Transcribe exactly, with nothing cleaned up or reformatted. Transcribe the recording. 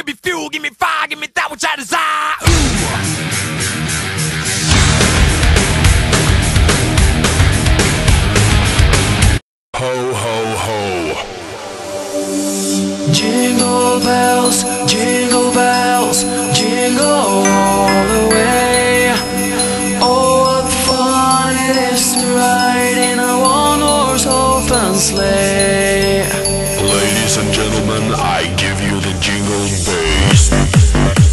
Give me fuel, give me fire, give me that which I desire. Ooh. Ho, ho, ho. Jingle bells, jingle bells, jingle all the way. Oh, what fun it is to ride in a one-horse open sleigh. Ladies and gentlemen, I give you the jingle bass.